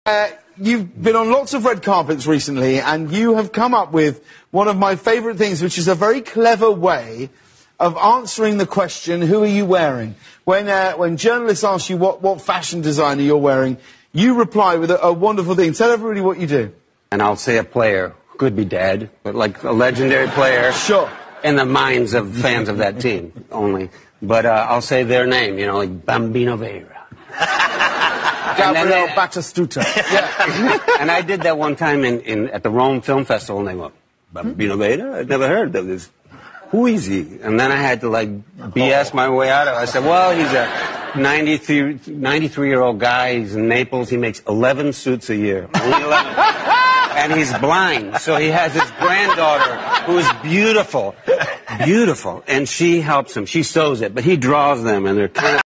You've been on lots of red carpets recently, and you have come up with one of my favourite things, which is a very clever way of answering the question, who are you wearing? When journalists ask you what fashion designer you're wearing, you reply with a wonderful thing. Tell everybody what you do. And I'll say a player, could be dead, but like a legendary player. Sure. In the minds of fans of that team only. But I'll say their name, you know, like Bambino Veira. Gabriel Batistuta. Yeah. And I did that one time at the Rome Film Festival, and they went, Bambino Veira? I'd never heard of this. Who is he? And then I had to, like, BS my way out of it. I said, well, he's a 93-year-old guy. He's in Naples. He makes 11 suits a year. Only 11. And he's blind, so he has his granddaughter, who is beautiful, and she helps him. She sews it, but he draws them, and they're kind of